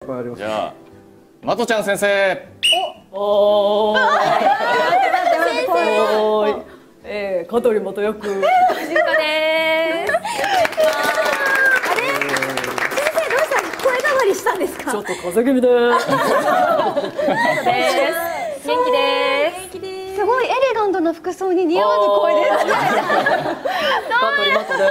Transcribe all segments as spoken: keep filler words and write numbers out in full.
じゃあまとちゃん先生。 おお。待って待って待っておーい。ええ、香取元よく。静かです。 あれ、先生どうした？声変わりしたんですか？ ちょっと風邪気味です。元気です。 すごいエレガントな服装に似合わぬ声です。 香取元です。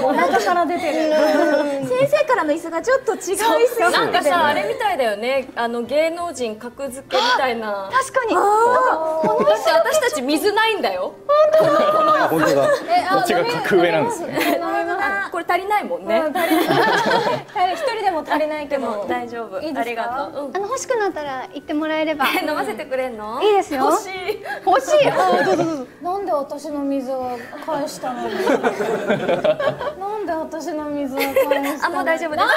中から出てる。先生からの椅子がちょっと違う椅子。 なんかさ、あれみたいだよね。あの芸能人格付けみたいな。 確かに。 だって私たち水ないんだよ。 本当だ。こっちが格上なんですね。 これ足りないもんね。 一人でも足りないけど大丈夫。ありがとう。 あの欲しくなったら言ってもらえれば。 飲ませてくれんの？ いいですよ。 欲しい。 欲しい。あ、どうぞどうぞ。 なんで私の水を返したのに。なんで私の水を返したの。 あ、もう大丈夫です。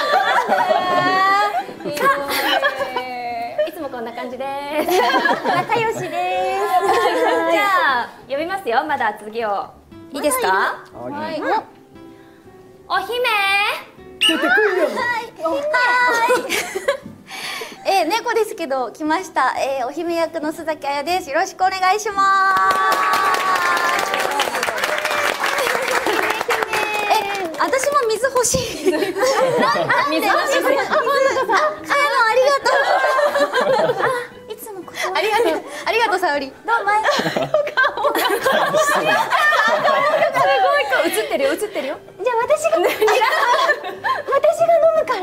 いつもこんな感じです。 仲良しです。 じゃあ呼びますよ。まだ次を。いいですか？ はい。 お姫。 出てくるよ。えー、猫ですけど来ました。えー、お姫役の須崎彩です。よろしくお願いします。え、私も水欲しい。水欲しい。あ、本当だ。あ、ありがとう。いつもありがとう。ありがとう、さおり。どうも。 すごい顔映ってるよ、映ってるよ。 じゃあ私が私が飲むから。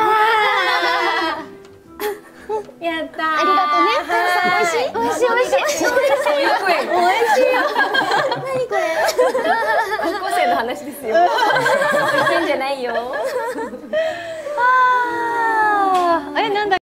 やったー。 ありがとうね。美味しい？美味しい美味しい。美味しいよ。何これ？ 高校生の話ですよ。全然じゃないよ。